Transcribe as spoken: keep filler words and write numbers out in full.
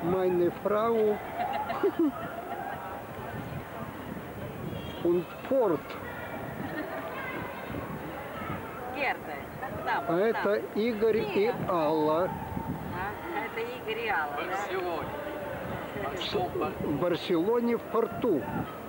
Meine Frau und Ford. Герда. Там, А это там. Игорь и Алла. А? Это Игорь и Алла, да? В Барселоне в порту.